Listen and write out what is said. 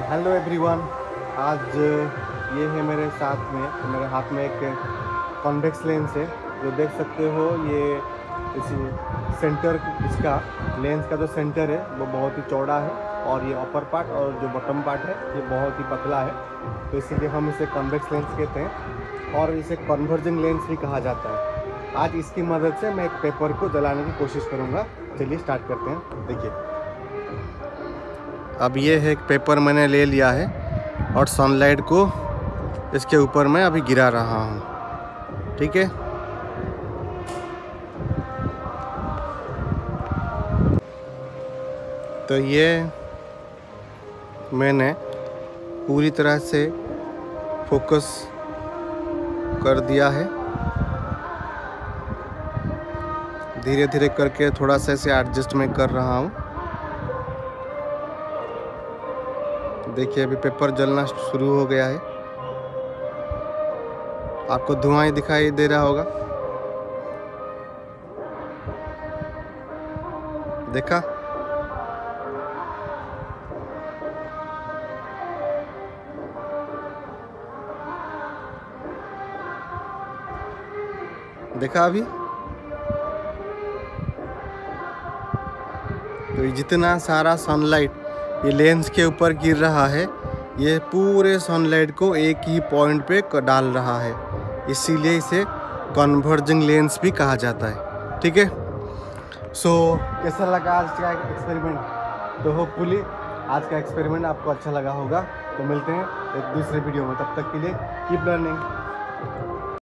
Hello everyone. आज ये है मेरे साथ में, मेरे हाथ में एक कॉन्वेक्स लेंस है। जो देख सकते हो, ये इसी सेंटर, इसका लेंस का जो सेंटर है वो बहुत ही चौड़ा है और ये अपर पार्ट और जो बॉटम पार्ट है ये बहुत ही पतला है। तो इसीलिए हम इसे कॉन्वेक्स लेंस कहते हैं और इसे कन्वर्जिंग लेंस भी कहा जाता है। आज इसकी मदद से मैं एक पेपर को जलाने की कोशिश करूँगा। चलिए स्टार्ट करते हैं। देखिए, अब ये है एक पेपर मैंने ले लिया है और सनलाइट को इसके ऊपर मैं अभी गिरा रहा हूँ। ठीक है, तो ये मैंने पूरी तरह से फोकस कर दिया है। धीरे धीरे करके थोड़ा सा इसे एडजस्ट मैं कर रहा हूँ। देखिए, अभी पेपर जलना शुरू हो गया है। आपको धुआं ही दिखाई दे रहा होगा। देखा? देखा अभी? तो जितना सारा सनलाइट ये लेंस के ऊपर गिर रहा है, ये पूरे सनलाइट को एक ही पॉइंट पे डाल रहा है। इसीलिए इसे कन्वर्जिंग लेंस भी कहा जाता है। ठीक है, सो कैसा लगा आज का एक्सपेरिमेंट? तो होपफुली आज का एक्सपेरिमेंट आपको अच्छा लगा होगा। तो मिलते हैं एक दूसरे वीडियो में। तब तक के लिए कीप लर्निंग।